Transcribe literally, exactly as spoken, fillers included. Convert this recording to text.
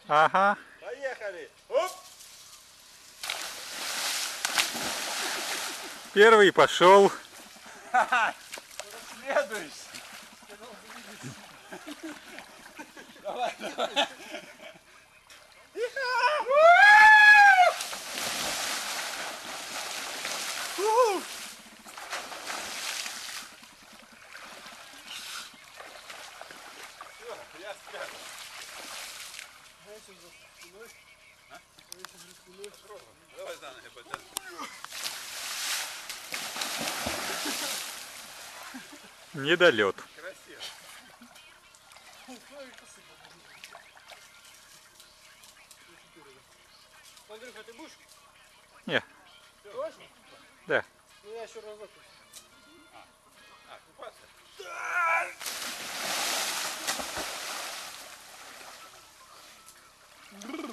Ага. Поехали. Оп! Первый пошел. Следующий. Давай, давай. Я спрятал. Давай за ноги потянем. Недолет. Красиво. Андрюха, ты будешь? Не. Точно? Да. Ну я еще разок. А, купаться? Да!